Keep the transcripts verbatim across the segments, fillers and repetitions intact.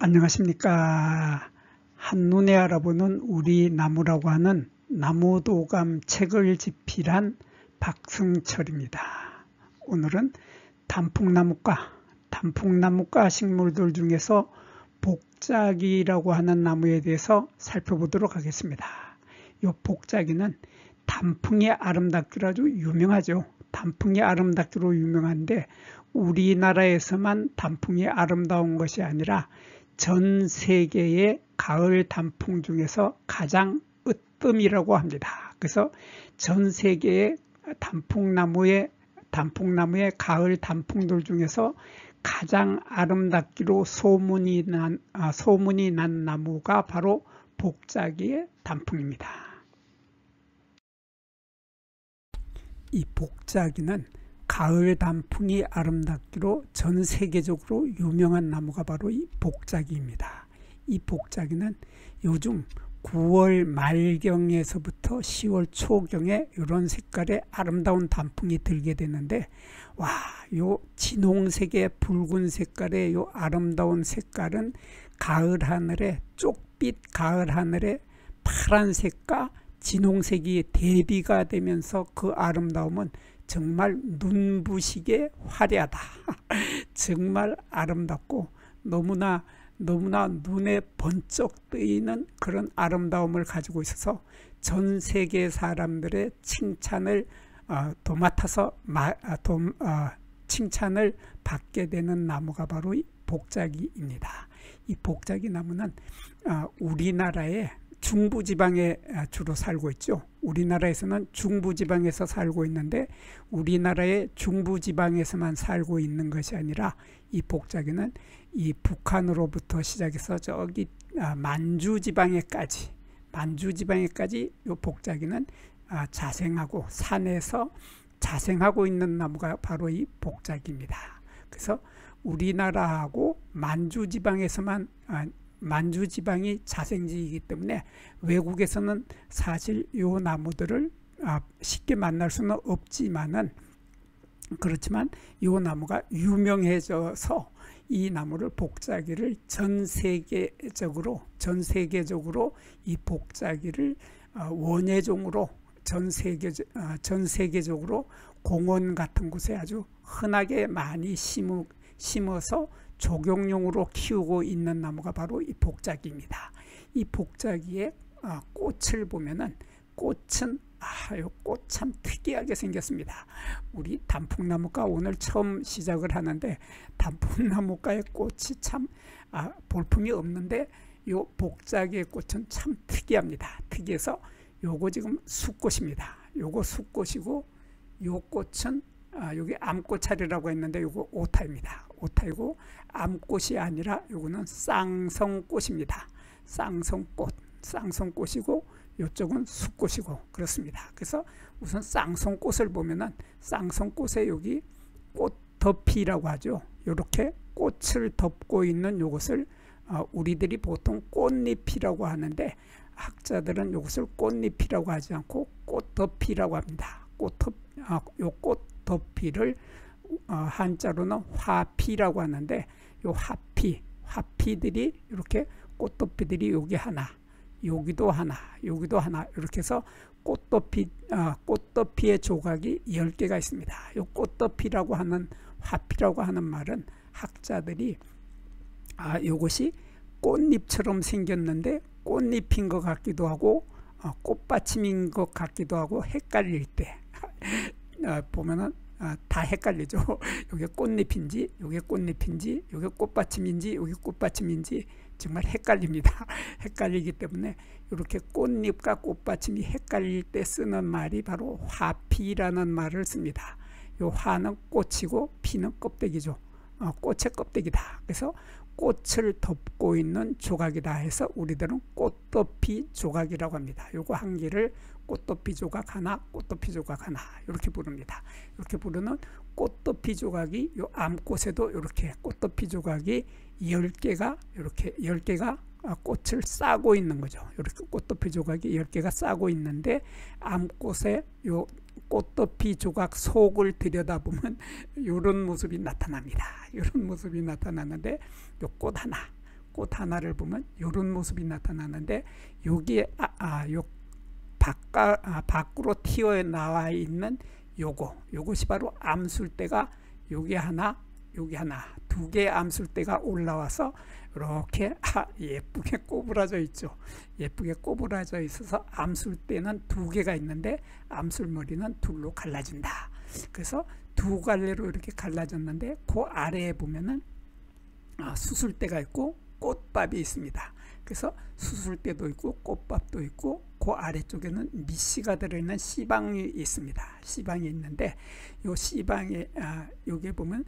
안녕하십니까. 한눈에 알아보는 우리 나무라고 하는 나무도감 책을 집필한 박승철입니다. 오늘은 단풍나무과, 단풍나무과 식물들 중에서 복자기라고 하는 나무에 대해서 살펴보도록 하겠습니다. 이 복자기는 단풍이 아름답기로 아주 유명하죠. 단풍이 아름답기로 유명한데 우리나라에서만 단풍이 아름다운 것이 아니라 전 세계의 가을 단풍 중에서 가장 으뜸이라고 합니다. 그래서 전 세계의 단풍나무의 단풍나무의 가을 단풍들 중에서 가장 아름답기로 소문이 난, 아, 소문이 난 나무가 바로 복자기의 단풍입니다. 이 복자기는 가을 단풍이 아름답기로 전 세계적으로 유명한 나무가 바로 이 복자기입니다. 이 복자기는 요즘 구월 말경에서부터 시월 초경에 이런 색깔의 아름다운 단풍이 들게 되는데, 와, 요 진홍색의 붉은 색깔의 요 아름다운 색깔은 가을 하늘에 쪽빛 가을 하늘에 파란색과 진홍색이 대비가 되면서 그 아름다움은 정말 눈부시게 화려하다. 정말 아름답고 너무나 너무나 눈에 번쩍 뜨이는 그런 아름다움을 가지고 있어서 전 세계 사람들의 칭찬을 어, 도맡아서 마, 아, 도, 어, 칭찬을 받게 되는 나무가 바로 이 복자기입니다. 이 복자기 나무는 어, 우리나라의 중부지방에 주로 살고 있죠. 우리나라에서는 중부지방에서 살고 있는데 우리나라의 중부지방에서만 살고 있는 것이 아니라 이 복자기는 이 북한으로부터 시작해서 저기 만주지방에까지 만주지방에까지 이 복자기는 자생하고 산에서 자생하고 있는 나무가 바로 이 복자기입니다. 그래서 우리나라하고 만주지방에서만 만주지방이 자생지이기 때문에 외국에서는 사실 이 나무들을 쉽게 만날 수는 없지만은 그렇지만 이 나무가 유명해져서 이 나무를 복자기를 전 세계적으로 전 세계적으로 이 복자기를 원예종으로 전 세계 전 세계적으로 공원 같은 곳에 아주 흔하게 많이 심어, 심어서 조경용으로 키우고 있는 나무가 바로 이 복자기입니다. 이 복자기의 꽃을 보면은 꽃은 아, 이 꽃 참 특이하게 생겼습니다. 우리 단풍나무가 오늘 처음 시작을 하는데 단풍나무가의 꽃이 참 아, 볼품이 없는데 이 복자기의 꽃은 참 특이합니다. 특이해서 요거 지금 숫꽃입니다. 요거 숫꽃이고 요 꽃은 아, 여기 암꽃차리라고 했는데 요거 오타입니다. 오타이고 암꽃이 아니라 요거는 쌍성꽃입니다. 쌍성꽃, 쌍성꽃이고 요쪽은 숫꽃이고 그렇습니다. 그래서 우선 쌍성꽃을 보면은 쌍성꽃에 여기 꽃덮이라고 하죠. 이렇게 꽃을 덮고 있는 요것을 어, 우리들이 보통 꽃잎이라고 하는데 학자들은 요것을 꽃잎이라고 하지 않고 꽃덮이라고 합니다. 꽃덮, 아, 요 꽃덮이를 어, 한자로는 화피라고 하는데 요 화피, 화피들이 이렇게 꽃덮이들이 여기 하나, 여기도 하나, 여기도 하나 이렇게 해서 꽃덮이, 어, 꽃덮이의 조각이 열 개가 있습니다. 요 꽃덮이라고 하는 화피라고 하는 말은 학자들이 아, 요것이 꽃잎처럼 생겼는데 꽃잎인 것 같기도 하고 어, 꽃받침인 것 같기도 하고 헷갈릴 때 어, 보면은 아, 다 헷갈리죠. 이게 꽃잎인지 이게 꽃잎인지 이게 꽃받침인지 이게 꽃받침인지 정말 헷갈립니다. 헷갈리기 때문에 이렇게 꽃잎과 꽃받침이 헷갈릴 때 쓰는 말이 바로 화피라는 말을 씁니다. 이 화는 꽃이고 피는 껍데기죠. 어, 꽃의 껍데기다. 그래서 꽃을 덮고 있는 조각이다 해서 우리들은 꽃덮이 조각이라고 합니다. 요거 한 개를 꽃덮이 조각 하나, 꽃덮이 조각 하나 이렇게 부릅니다. 이렇게 부르는 꽃덮이 조각이 요 암꽃에도 이렇게 꽃덮이 조각이 열 개가 이렇게 열 개가 꽃을 싸고 있는 거죠. 이렇게 꽃덮이 조각이 열 개가 싸고 있는데 암꽃에 요 꽃덮이 조각 속을 들여다보면 이런 모습이 나타납니다. 이런 모습이 나타나는데 요 꽃 하나, 꽃 하나를 보면 이런 모습이 나타나는데 여기에 아, 아, 요 바깥, 아, 밖으로 튀어나와 있는 요거 요것이 바로 암술대가 여기 하나 여기 하나 두 개의 암술대가 올라와서 이렇게 아, 예쁘게 꼬부라져 있죠. 예쁘게 꼬부라져 있어서 암술대는 두 개가 있는데 암술머리는 둘로 갈라진다. 그래서 두 갈래로 이렇게 갈라졌는데 그 아래에 보면은 아, 수술대가 있고 꽃밥이 있습니다. 그래서 수술대도 있고 꽃밥도 있고 그 아래쪽에는 미씨가 들어있는 씨방이 있습니다. 씨방이 있는데 요 씨방에 아, 여기 보면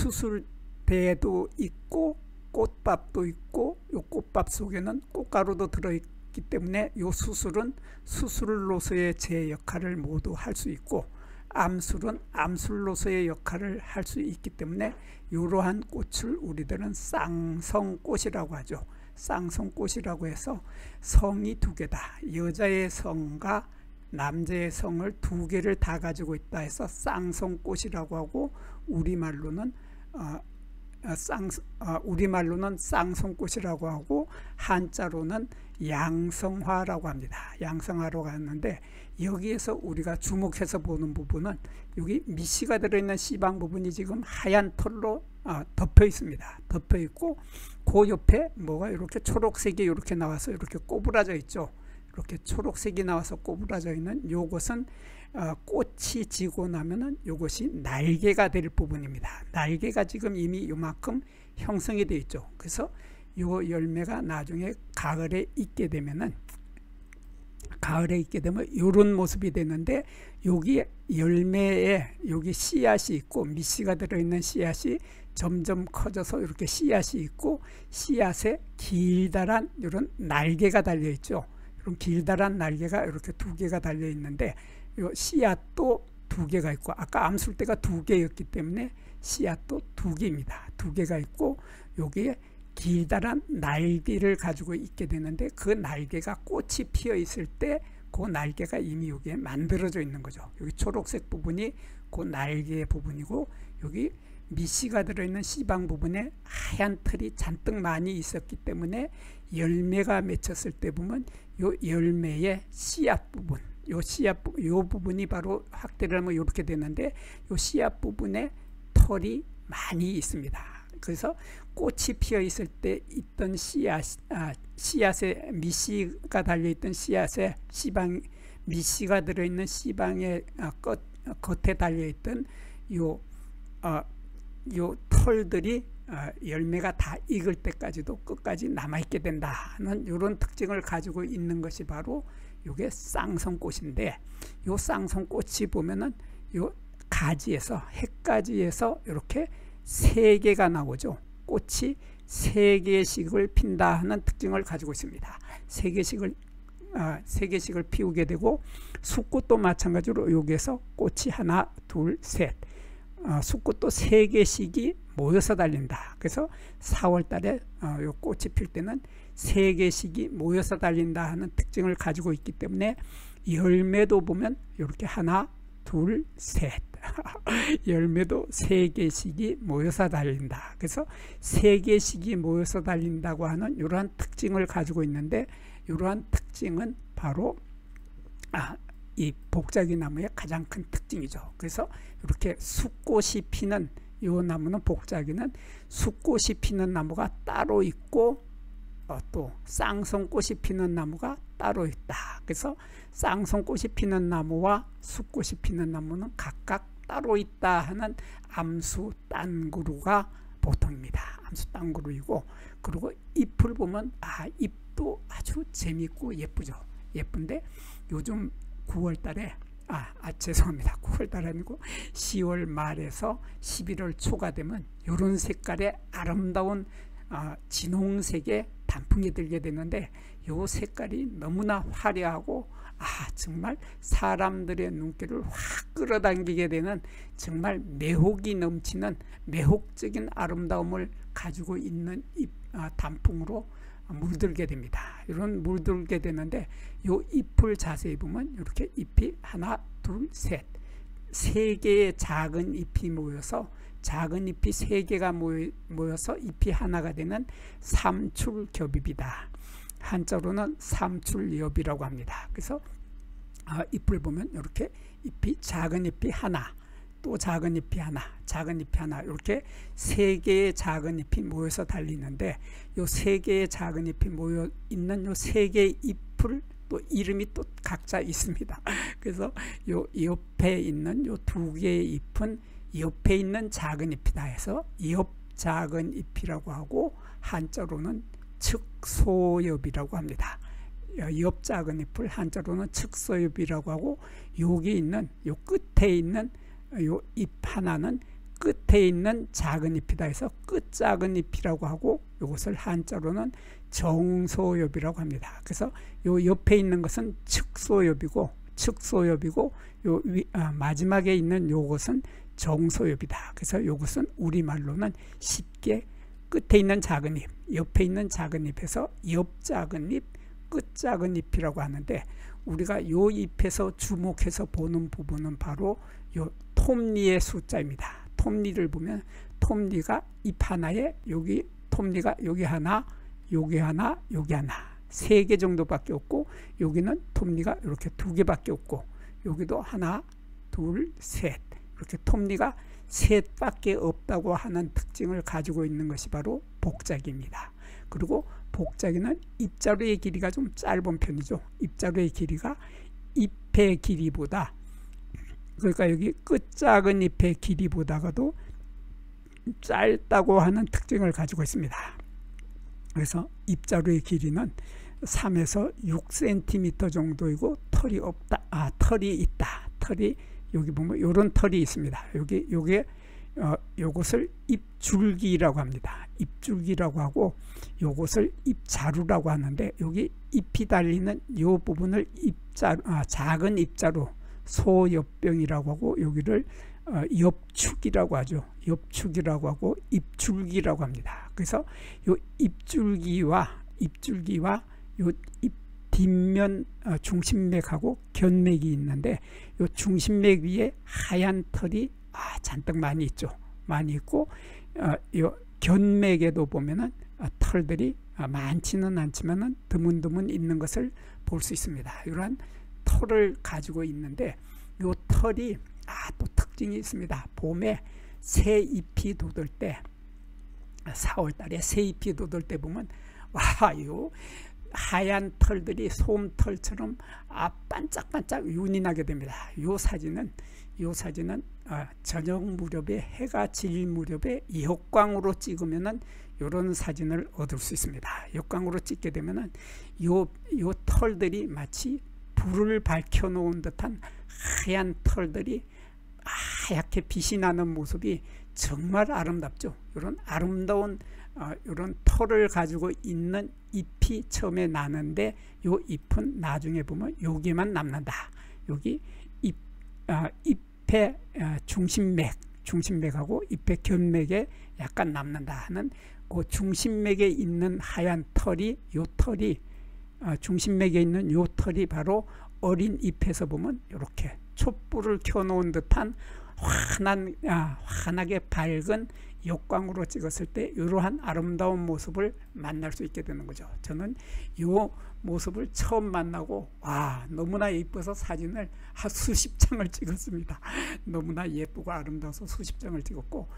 수술대도 있고 꽃밥도 있고 요 꽃밥 속에는 꽃가루도 들어있기 때문에 요 수술은 수술로서의 제 역할을 모두 할 수 있고 암술은 암술로서의 역할을 할 수 있기 때문에 이러한 꽃을 우리들은 쌍성꽃이라고 하죠. 쌍성꽃이라고 해서 성이 두 개다. 여자의 성과 남자의 성을 두 개를 다 가지고 있다 해서 쌍성꽃이라고 하고 우리말로는 어, 쌍, 어, 우리말로는 쌍성꽃이라고 하고 한자로는 양성화라고 합니다. 양성화라고 하는데 여기에서 우리가 주목해서 보는 부분은 여기 미씨가 들어있는 씨방 부분이 지금 하얀 털로 어, 덮여 있습니다. 덮여 있고 그 옆에 뭐가 이렇게 초록색이 이렇게 나와서 이렇게 꼬부라져 있죠. 이렇게 초록색이 나와서 꼬부라져 있는 요것은 어, 꽃이 지고 나면은 요것이 날개가 될 부분입니다. 날개가 지금 이미 요만큼 형성이 되어 있죠. 그래서 요 열매가 나중에 가을에 있게 되면은 가을에 있게 되면 이런 모습이 되는데 여기 열매에 여기 씨앗이 있고 미씨가 들어있는 씨앗이 점점 커져서 이렇게 씨앗이 있고 씨앗에 길다란 이런 날개가 달려 있죠. 이런 길다란 날개가 이렇게 두 개가 달려 있는데 요 씨앗도 두 개가 있고 아까 암술대가 두 개였기 때문에 씨앗도 두 개입니다. 두 개가 있고 여기에 길다란 날개를 가지고 있게 되는데 그 날개가 꽃이 피어 있을 때 그 날개가 이미 여기에 만들어져 있는 거죠. 여기 초록색 부분이 그 날개 부분이고 여기 미씨가 들어있는 씨방 부분에 하얀 털이 잔뜩 많이 있었기 때문에 열매가 맺혔을 때 보면 요 열매의 씨앗 부분 요 씨앗 요 부분이 바로 확대를 하면 이렇게 되는데 요 씨앗 부분에 털이 많이 있습니다. 그래서 꽃이 피어 있을 때 있던 씨앗, 아, 씨앗에 미씨가 달려있던 씨앗에 씨방, 미씨가 들어있는 씨방의 아, 끝, 겉에 달려있던 요, 어, 요 털들이 어, 열매가 다 익을 때까지도 끝까지 남아있게 된다는 이런 특징을 가지고 있는 것이 바로 요게 쌍성꽃인데 요 쌍성꽃이 보면은 요 가지에서 핵가지에서 이렇게 세 개가 나오죠. 꽃이 세 개씩을 핀다 하는 특징을 가지고 있습니다. 세 개씩을 아, 세 개씩을 피우게 되고 숫꽃도 마찬가지로 여기에서 꽃이 하나, 둘, 셋. 어, 숫꽃도 세 개씩이 모여서 달린다. 그래서 사월 달에 어, 요 꽃이 필 때는 세 개씩이 모여서 달린다 하는 특징을 가지고 있기 때문에 열매도 보면 이렇게 하나, 둘, 셋. 열매도 세 개씩이 모여서 달린다. 그래서 세 개씩이 모여서 달린다고 하는 이러한 특징을 가지고 있는데 이러한 특징은 바로 아, 이 복자기 나무의 가장 큰 특징이죠. 그래서 이렇게 숫꽃이 피는 이 나무는 복자기는 숫꽃이 피는 나무가 따로 있고 어, 또 쌍성꽃이 피는 나무가 따로 있다. 그래서 쌍성꽃이 피는 나무와 숫꽃이 피는 나무는 각각 따로 있다 하는 암수 딴구루가 보통입니다. 암수 딴구루이고 그리고 잎을 보면 아 잎도 아주 재밌고 예쁘죠. 예쁜데 요즘 구월 달에 아, 아 죄송합니다. 구월 달 아니고 시월 말에서 십일월 초가 되면 이런 색깔의 아름다운 어, 진홍색의 단풍이 들게 되는데 이 색깔이 너무나 화려하고 아 정말 사람들의 눈길을 확 끌어당기게 되는 정말 매혹이 넘치는 매혹적인 아름다움을 가지고 있는 잎, 아, 단풍으로 물들게 됩니다. 이런 물들게 되는데 이 잎을 자세히 보면 이렇게 잎이 하나 둘 셋 세 개의 작은 잎이 모여서 작은 잎이 세 개가 모여서 잎이 하나가 되는 삼출겹입이다. 한자로는 삼출엽이라고 합니다. 그래서 아, 잎을 보면 이렇게 잎이 작은 잎이 하나, 또 작은 잎이 하나, 작은 잎이 하나, 이렇게 세 개의 작은 잎이 모여서 달리는데, 요 세 개의 작은 잎이 모여 있는 요 세 개의 잎을 또 이름이 또 각자 있습니다. 그래서 요 옆에 있는 요 두 개의 잎은 옆에 있는 작은 잎이다 해서 옆 작은 잎이라고 하고, 한자로는 측소엽이라고 합니다. 옆 작은 잎을 한자로는 측소엽이라고 하고, 여기 있는 요 끝에 있는 요 잎 하나는 끝에 있는 작은 잎이다 해서 끝 작은 잎이라고 하고, 이것을 한자로는 정소엽이라고 합니다. 그래서 요 옆에 있는 것은 측소엽이고 측소엽이고 요 위, 아, 마지막에 있는 요것은 정소엽이다. 그래서 요것은 우리말로는 쉽게 끝에 있는 작은 잎, 옆에 있는 작은 잎에서 옆 작은 잎, 끝 작은 잎이라고 하는데, 우리가 요 잎에서 주목해서 보는 부분은 바로 요 톱니의 숫자입니다. 톱니를 보면 톱니가 잎 하나에 여기 톱니가 여기 하나, 여기 하나, 여기 하나 세 개 정도밖에 없고, 여기는 톱니가 이렇게 두 개밖에 없고, 여기도 하나, 둘, 셋 이렇게 톱니가 셋밖에 없다고 하는 특징을 가지고 있는 것이 바로 복작입니다. 그리고 복작이는 잎자루의 길이가 좀 짧은 편이죠. 잎자루의 길이가 잎의 길이보다, 그러니까 여기 끝 작은 잎의 길이보다가도 짧다고 하는 특징을 가지고 있습니다. 그래서 잎자루의 길이는 삼에서 육 센티미터 정도이고, 털이 없다, 아 털이 있다. 털이 여기 보면 이런 털이 있습니다. 여기 요게 어, 요것을 잎줄기라고 합니다. 잎줄기라고 하고, 요것을 잎자루라고 하는데, 여기 잎이 달리는 요 부분을 잎자루, 아, 작은 잎자루, 소엽병이라고 하고, 여기를 어, 엽축이라고 하죠. 엽축이라고 하고 잎줄기라고 합니다. 그래서 요 잎줄기와 잎줄기와 요 잎 뒷면 어, 중심맥하고 견맥이 있는데, 요 중심맥 위에 하얀 털이 아, 잔뜩 많이 있죠. 많이 있고, 어, 요 견맥에도 보면은 어, 털들이 어, 많지는 않지만은 드문드문 있는 것을 볼 수 있습니다. 이러한 털을 가지고 있는데, 요 털이 아, 또 특징이 있습니다. 봄에 새 잎이 돋을 때, 사월 달에 새 잎이 돋을 때 보면 와, 요 하얀 털들이 솜털처럼 아, 반짝반짝 윤이 나게 됩니다. 요 사진은 요 사진은 어, 저녁 무렵에 해가 질 무렵에 역광으로 찍으면은 요런 사진을 얻을 수 있습니다. 역광으로 찍게 되면은 요, 요 털들이 마치 불을 밝혀 놓은 듯한 하얀 털들이 하얗게 빛이 나는 모습이 정말 아름답죠. 이런 아름다운 어, 이런 털을 가지고 있는 잎이 처음에 나는데, 요 잎은 나중에 보면 여기만 남는다. 여기 잎, 어, 잎의 어, 중심맥, 중심맥하고 잎의 견맥에 약간 남는다 하는 그 중심맥에 있는 하얀 털이, 요 털이 어, 중심맥에 있는 요 털이 바로 어린 잎에서 보면 이렇게 촛불을 켜놓은 듯한 환한, 아, 환하게 밝은 역광으로 찍었을 때 이러한 아름다운 모습을 만날 수 있게 되는 거죠. 저는 이 모습을 처음 만나고 와, 너무나 예뻐서 사진을 한 수십 장을 찍었습니다. 너무나 예쁘고 아름다워서 수십 장을 찍었고,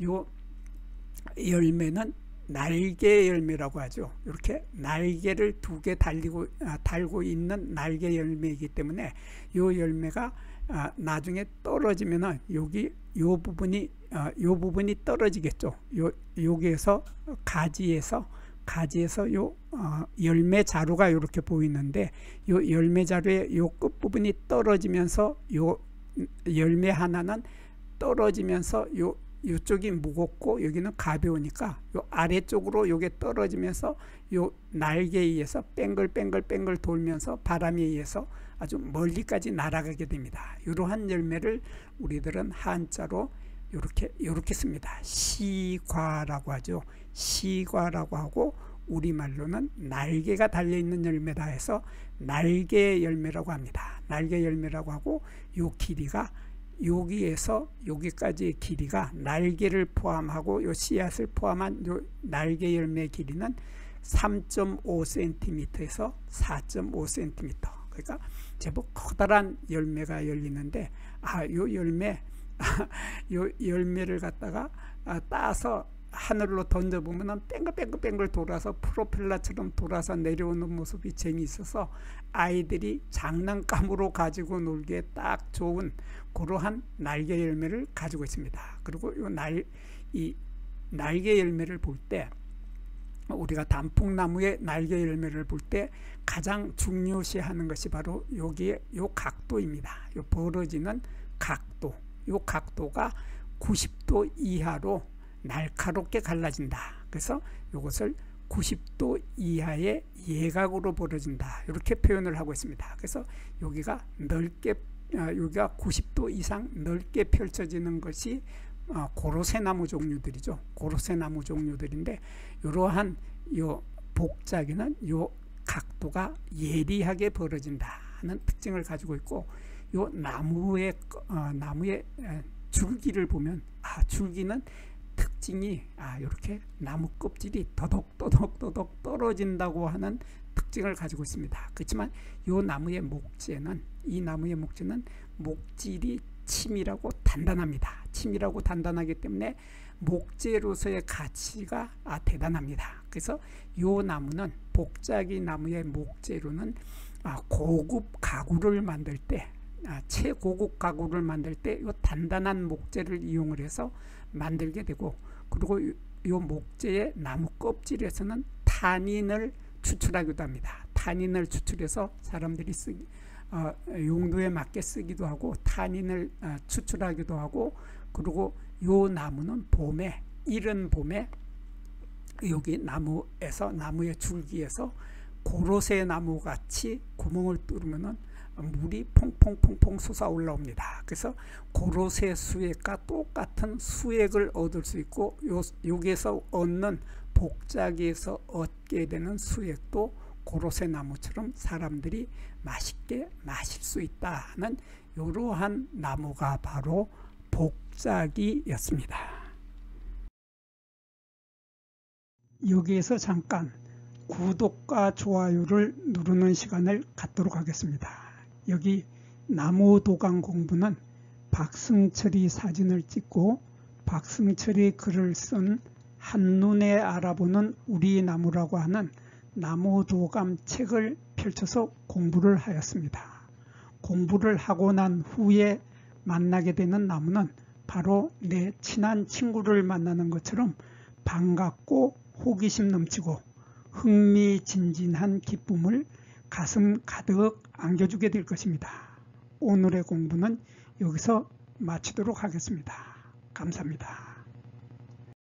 이 열매는 날개 열매라고 하죠. 이렇게 날개를 두 개 달리고 아, 달고 있는 날개 열매이기 때문에 이 열매가 아, 나중에 떨어지면은 여기 요 부분이 아, 요 부분이 떨어지겠죠. 요 여기에서 가지에서 가지에서 요 어, 열매 자루가 이렇게 보이는데, 요 열매 자루의 요 끝 부분이 떨어지면서 요 열매 하나는 떨어지면서 요 이쪽이 무겁고 여기는 가벼우니까 요 아래쪽으로 요게 떨어지면서 요 날개에 의해서 뺑글뺑글뺑글 돌면서 바람에 의해서 아주 멀리까지 날아가게 됩니다. 이러한 열매를 우리들은 한자로 이렇게 이렇게 씁니다. 시과라고 하죠. 시과라고 하고, 우리말로는 날개가 달려있는 열매다 해서 날개 열매라고 합니다. 날개 열매라고 하고, 요 길이가 여기에서 여기까지의 길이가 날개를 포함하고 요 씨앗을 포함한 요 날개 열매 길이는 삼 점 오 센티미터에서 사 점 오 센티미터. 그러니까 제법 커다란 열매가 열리는데, 아, 요 열매, 요 열매를 갖다가 아, 따서 하늘로 던져보면 뺑글뺑글뺑글 돌아서 프로펠러처럼 돌아서 내려오는 모습이 재미있어서 아이들이 장난감으로 가지고 놀기에 딱 좋은 그러한 날개 열매를 가지고 있습니다. 그리고 이 날, 이 날개 열매를 볼 때, 우리가 단풍나무의 날개 열매를 볼 때 가장 중요시하는 것이 바로 여기에 요 각도입니다. 요 벌어지는 각도. 요 각도가 구십 도 이하로 날카롭게 갈라진다. 그래서 이것을 구십 도 이하의 예각으로 벌어진다. 이렇게 표현을 하고 있습니다. 그래서 여기가 넓게, 여기가 구십 도 이상 넓게 펼쳐지는 것이 고로쇠나무 종류들이죠. 고로쇠나무 종류들인데, 이러한 요 복자기는 요 각도가 예리하게 벌어진다는 특징을 가지고 있고, 요 나무의 어, 나무의 줄기를 보면, 아, 줄기는 특징이 아, 이렇게 나무 껍질이 더덕더덕더덕 떨어진다고 하는 특징을 가지고 있습니다. 그렇지만 이 나무의 목재는 이 나무의 목재는 목질이 치밀하고 단단합니다. 치밀하고 단단하기 때문에 목재로서의 가치가 아, 대단합니다. 그래서 이 나무는 복자기 나무의 목재로는 아, 고급 가구를 만들 때, 아, 최고급 가구를 만들 때 이 단단한 목재를 이용을 해서 만들게 되고, 그리고 이 목재의 나무 껍질에서는 탄닌을 추출하기도 합니다. 탄닌을 추출해서 사람들이 쓰기, 어, 용도에 맞게 쓰기도 하고 탄닌을 어, 추출하기도 하고, 그리고 이 나무는 봄에, 이른 봄에 여기 나무에서, 나무의 줄기에서 고로쇠 나무 같이 구멍을 뚫으면은 물이 퐁퐁퐁퐁 솟아 올라옵니다. 그래서 고로쇠 수액과 똑같은 수액을 얻을 수 있고, 요, 여기에서 얻는 복자기에서 얻게 되는 수액도 고로쇠 나무처럼 사람들이 맛있게 마실 수 있다는 이러한 나무가 바로 복자기였습니다. 여기에서 잠깐 구독과 좋아요를 누르는 시간을 갖도록 하겠습니다. 여기 나무도감 공부는 박승철이 사진을 찍고 박승철이 글을 쓴 한눈에 알아보는 우리 나무라고 하는 나무도감 책을 펼쳐서 공부를 하였습니다. 공부를 하고 난 후에 만나게 되는 나무는 바로 내 친한 친구를 만나는 것처럼 반갑고 호기심 넘치고 흥미진진한 기쁨을 가슴 가득 안겨주게 될 것입니다. 오늘의 공부는 여기서 마치도록 하겠습니다. 감사합니다.